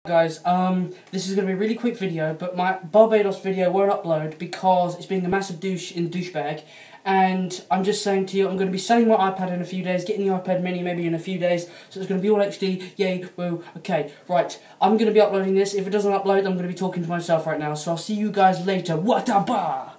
Guys, this is going to be a really quick video, but my Barbados video won't upload because it's being a massive douchebag, and I'm just saying to you, I'm going to be selling my iPad in a few days, getting the iPad mini maybe in a few days, so it's going to be all HD, yay, woo, okay, right, I'm going to be uploading this. If it doesn't upload, I'm going to be talking to myself right now, so I'll see you guys later, Wataba!